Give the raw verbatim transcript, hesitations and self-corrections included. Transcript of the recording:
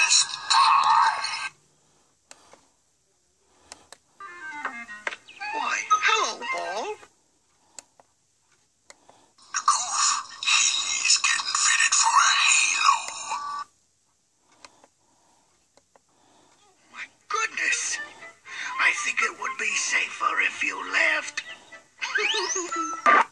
best pie. Why, hello, Ball. The goof, he's getting fitted for a halo. My goodness. I think it would be safer if you left.